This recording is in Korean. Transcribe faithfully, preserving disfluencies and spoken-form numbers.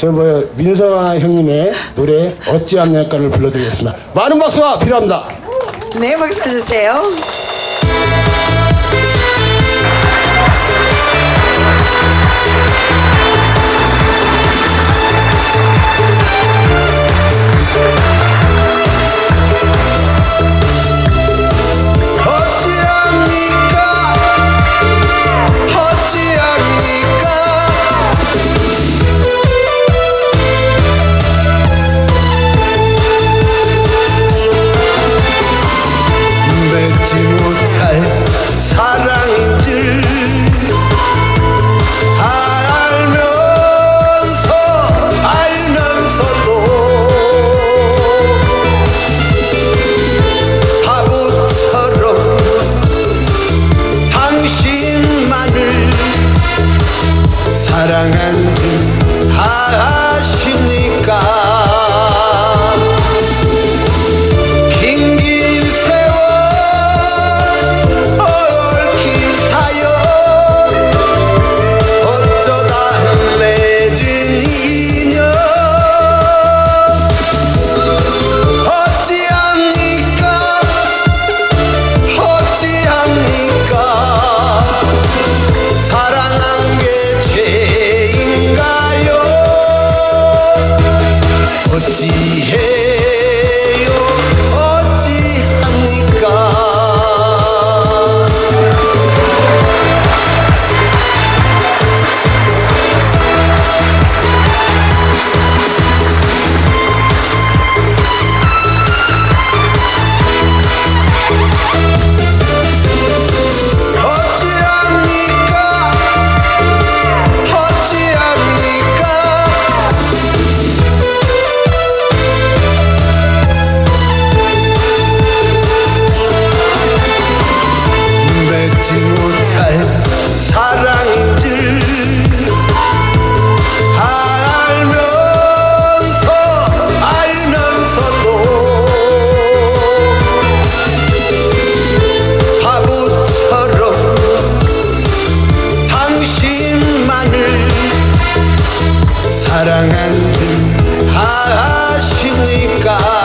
저 뭐 민선아 형님의 노래 어찌합니까를 불러드리겠습니다. 많은 박수가 필요합니다. 네, 박수 주세요. 맺지 못할 사랑인 줄 알면서 알면서도 바보처럼 당신만을 사랑한 줄 아십니까? 어찌해요 어찌합니까? 맺지 못할 사랑인 줄 알면서 알면서도 바보처럼 당신만을 사랑한 줄 아십니까?